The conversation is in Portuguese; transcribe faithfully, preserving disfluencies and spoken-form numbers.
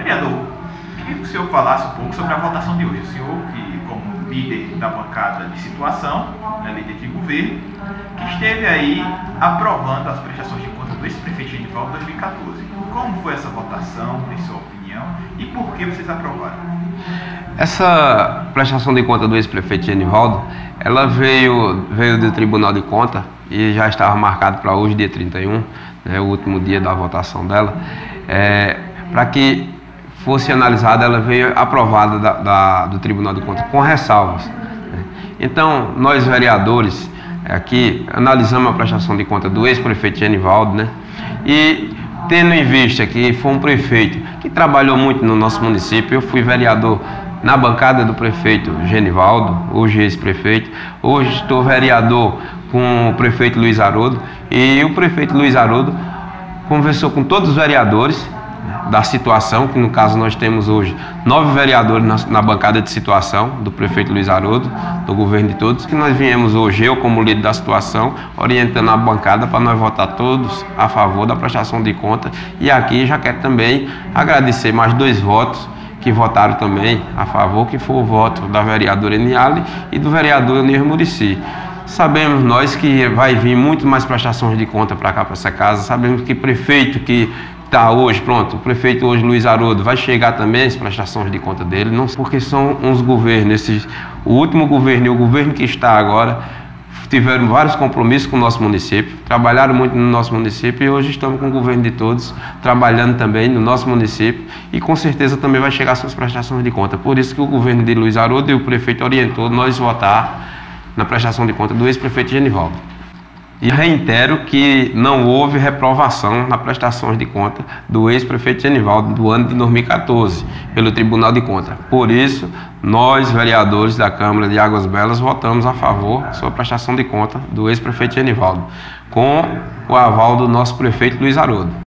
Vereador, queria que o senhor falasse um pouco sobre a votação de hoje. O senhor, que como líder da bancada de situação, né, líder de governo, que esteve aí aprovando as prestações de conta do ex-prefeito Genivaldo em dois mil e quatorze. Como foi essa votação, em sua opinião, e por que vocês aprovaram? Essa prestação de conta do ex-prefeito Genivaldo, ela veio, veio do Tribunal de Contas e já estava marcado para hoje, dia trinta e um, né, o último dia da votação dela. É, para que fosse analisada, ela veio aprovada da, da, do Tribunal de Contas com ressalvas, né? Então, nós vereadores aqui analisamos a prestação de conta do ex-prefeito Genivaldo, né? E tendo em vista que foi um prefeito que trabalhou muito no nosso município, eu fui vereador na bancada do prefeito Genivaldo, hoje ex-prefeito, hoje estou vereador com o prefeito Luiz Haroldo, e o prefeito Luiz Haroldo conversou com todos os vereadores da situação, que no caso nós temos hoje nove vereadores na, na bancada de situação do prefeito Luiz Haroldo, do governo de todos, que nós viemos hoje, eu como líder da situação, orientando a bancada para nós votar todos a favor da prestação de conta. E aqui já quero também agradecer mais dois votos que votaram também a favor, que foi o voto da vereadora Eniale e do vereador Eunir Muricy. Sabemos nós que vai vir muito mais prestações de conta para cá, para essa casa. Sabemos que prefeito que está hoje, pronto, o prefeito hoje, Luiz Haroldo, vai chegar também as prestações de conta dele, não porque são uns governos, esses, o último governo e o governo que está agora, tiveram vários compromissos com o nosso município, trabalharam muito no nosso município e hoje estamos com o governo de todos, trabalhando também no nosso município e com certeza também vai chegar suas prestações de conta. Por isso que o governo de Luiz Haroldo e o prefeito orientou nós votar na prestação de conta do ex-prefeito Genivaldo. E reitero que não houve reprovação na prestações de conta do ex-prefeito Genivaldo do ano de dois mil e quatorze, pelo Tribunal de Contas. Por isso, nós, vereadores da Câmara de Águas Belas, votamos a favor da sua prestação de conta do ex-prefeito Genivaldo, com o aval do nosso prefeito Luiz Haroldo.